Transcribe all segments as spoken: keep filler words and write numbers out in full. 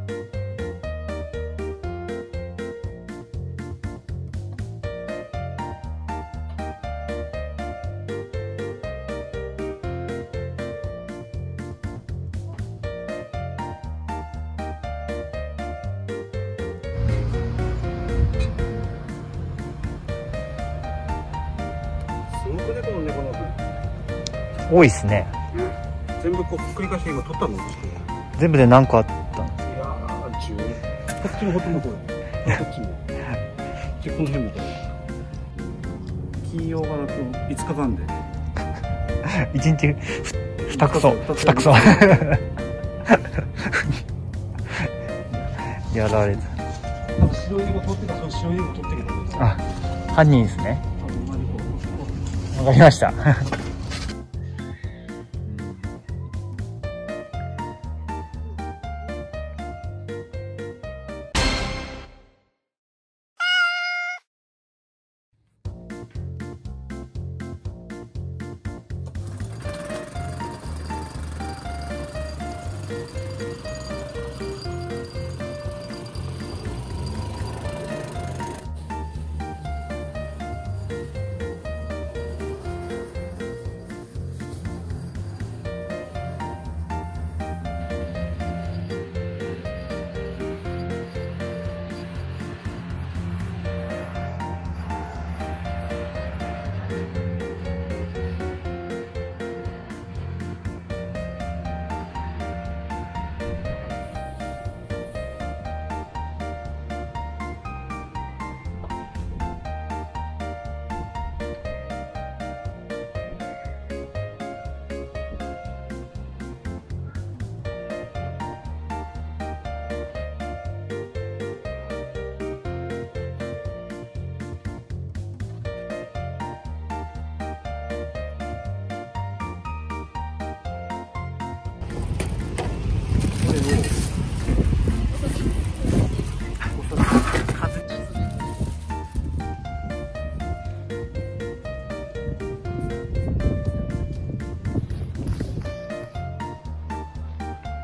すごくね、この猫の分多いっすね。 全部こうひっくり返して今取ったの。 全部で何個あったの？ いやー、じゅう。こっちもほとんどこれ。こっちも。で、この辺もこれ。金曜がだといつかかんで。 一日ふたくそ、ふたくそ。やられた。 多分白い猫取ってた、その白い猫取ってきた。 あ、犯人ですね。わかりました。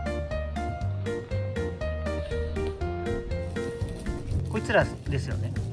こいつらですよね。